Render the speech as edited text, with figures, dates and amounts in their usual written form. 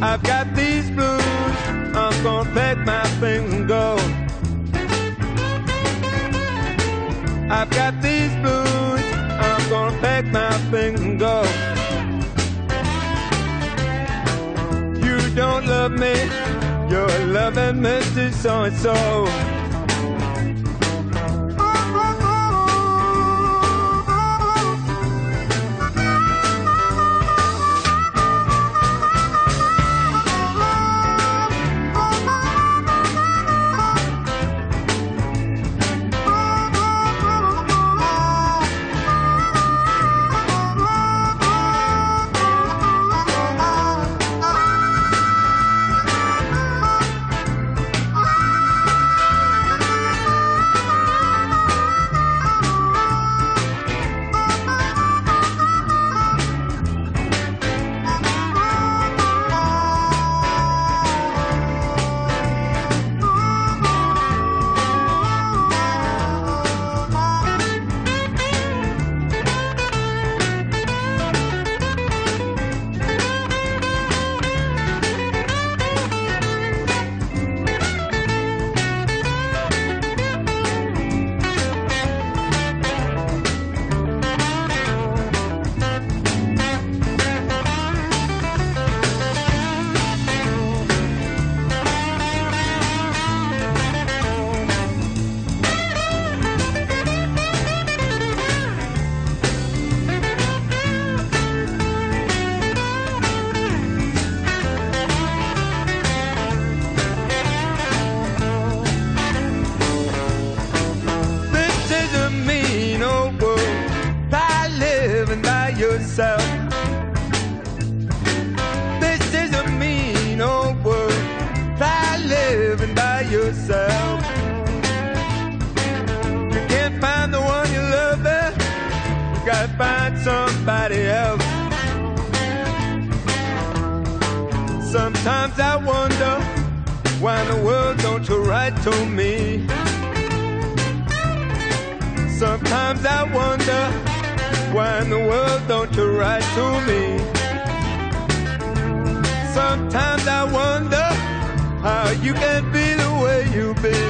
I've got these blues, I'm gonna pack my things and go. I've got these blues, I'm gonna pack my things and go. You don't love me, you're loving Mr. So-and-so. Yourself. This is a mean old world. Try living by yourself. You can't find the one you love there. You gotta find somebody else. Sometimes I wonder why in the world don't you write to me. Sometimes I wonder why in the world don't you write to me? Sometimes I wonder how you can be the way you be.